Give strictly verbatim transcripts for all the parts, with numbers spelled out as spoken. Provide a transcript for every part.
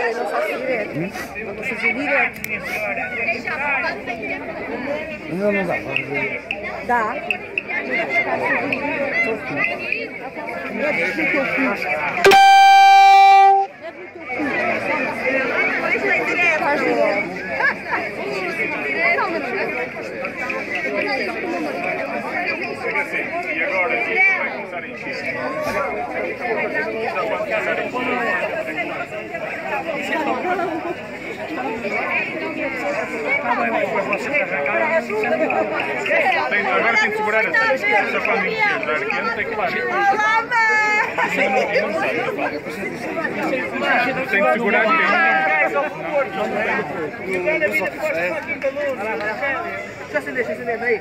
eu não faço direto. Não estou a fazer direto. Não, não dá. Dá. Mete no teu cu. Faz direto. E agora vai começar a encher. Agora tem que segurar essa para me encher. Aqui não tem que parar. Tem que segurar aqui. Já se deixa, se deixa aí.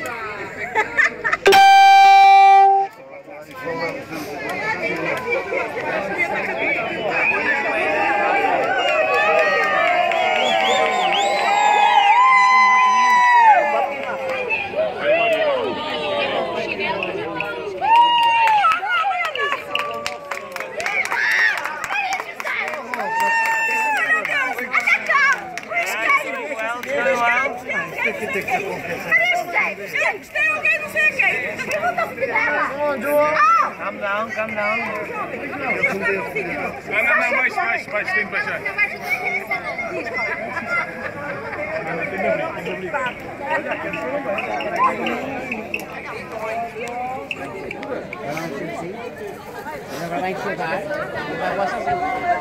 Calma down, calma down. Não, não, não, mais, mais, mais, tem que baixar. Agora vai enxergar, vai gostar assim.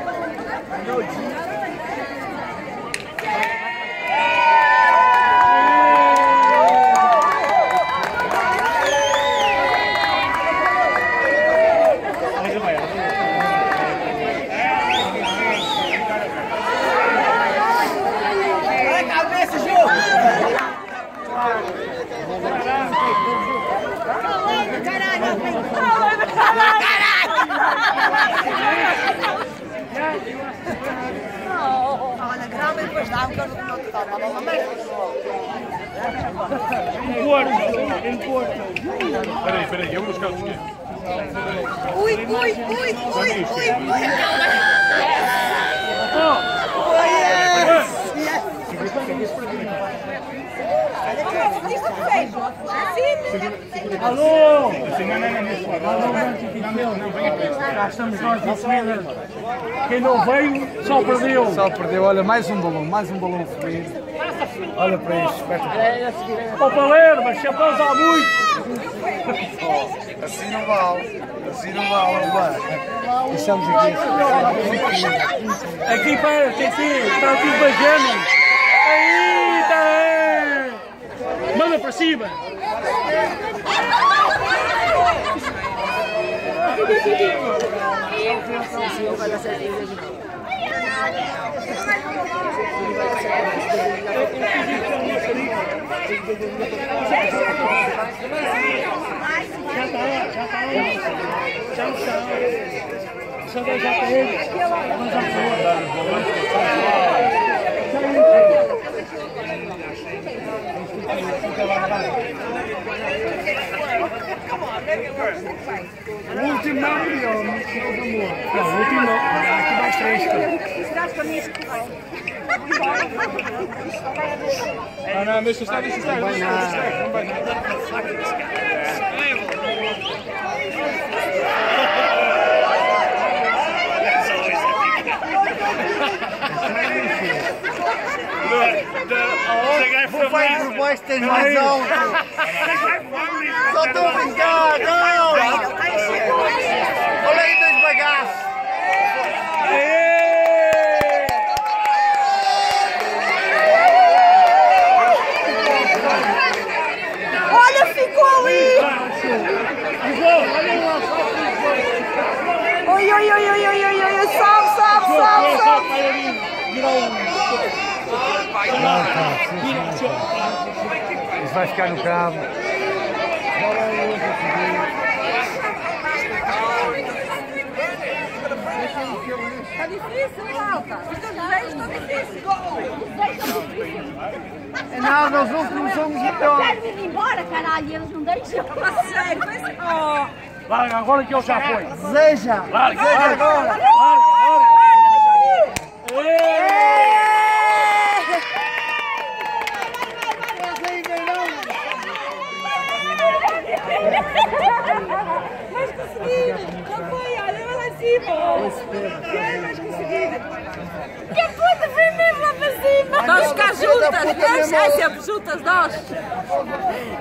Olha, grava e depois dá um bocado do meu total. Em Porto, em Porto. Espera aí, espera aí, eu vou buscar o dinheiro. Ui, ui, ui, ui, ui, ui, ui. Alô! Já estamos nós na semana. Quem não veio, só perdeu. Só perdeu, olha, mais um balão, mais um balão feliz. Olha para isto, espetacular. Ó Palermo, chapéus há muitos. Assim não vale, assim não vale, vale. Estamos aqui. Aqui para, tem que ser, está aqui bajando. Aí, está aí. Manda para cima. Já está, já está. Já está. Só que já está ele. Mas já foi. O último não, amor. Não, o último não. Aqui mais três. Ah, não, deixa estar, deixa estar. Não vai nada. Não vai nada. Vou fazer por baixo, tens mais alto. Só estou a brincar, não. Olha aí, tens bagaço. Olha, ficou ali! Oi, oi, oi, oi, oi, oi, oi, sobe, sobe, sobe, sobe! Isso vai ficar no cabo. Está difícil, malta. Os dois desenhos estão difíceis. Os dois estão difíceis. É nada, os últimos somos melhores. Querem ir embora, caralho, eles não deixam. Sério, mas... Oh. Larga agora que ele já foi. Deseja. Larga, Deseja larga. agora. Larga, larga. Larga, deixa eu ir. cima! Quem vais conseguir? Que puta, vem mesmo lá para cima! Nós cá juntas, nós é sempre juntas, nós!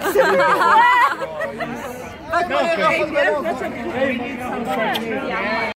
Vai correr,